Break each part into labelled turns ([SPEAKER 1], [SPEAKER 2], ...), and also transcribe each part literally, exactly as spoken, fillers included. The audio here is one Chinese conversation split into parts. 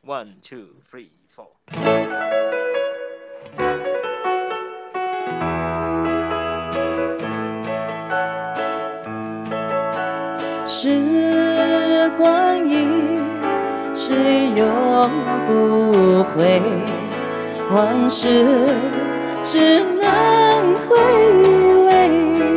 [SPEAKER 1] One, two, three, four。
[SPEAKER 2] 时光一逝永不回，往事只能回味。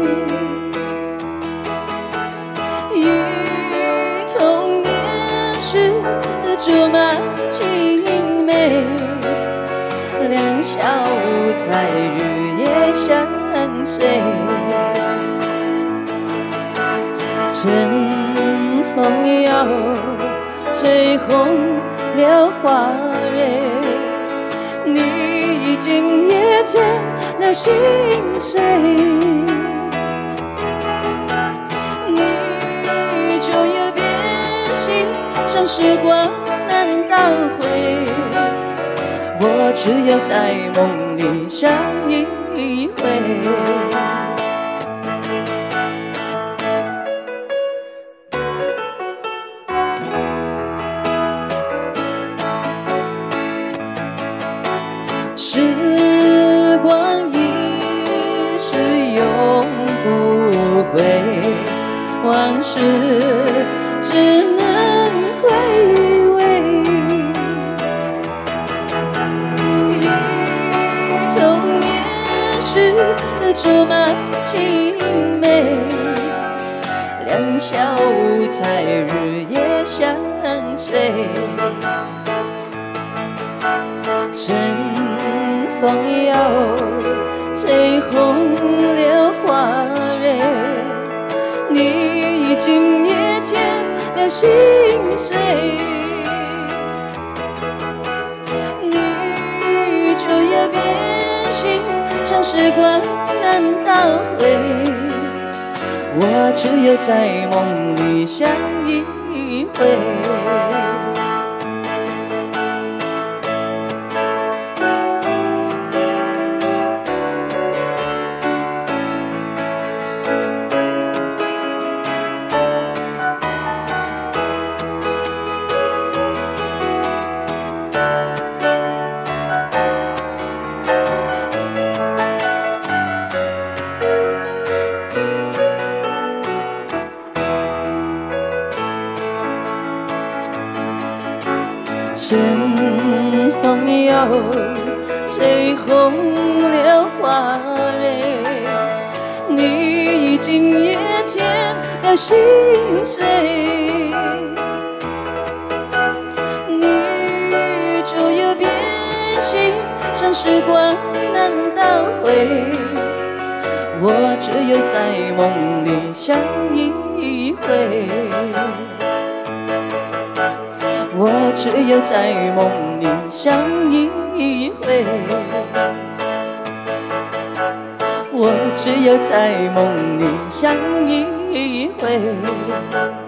[SPEAKER 2] 忆童年时竹马青梅，两小无猜，日夜相随。春风摇，吹红了花蕊，你已经也添了心碎，你就也变心，像时光难倒回，我只有在梦里相依一回。时光一逝永不回，往事只能回味。忆童年时竹马青梅，两小无猜，日夜相随。春风摇，吹红了花蕊，你已经也添了心碎，你就也变心，像时光难倒回，我只有在梦里相依一回。春风摇，吹红了花蕊，你已经也添了心碎，你就也变心，像时光难倒回，我只有在梦里相依一回。我只有在梦里相依一回，我只有在梦里相依一回。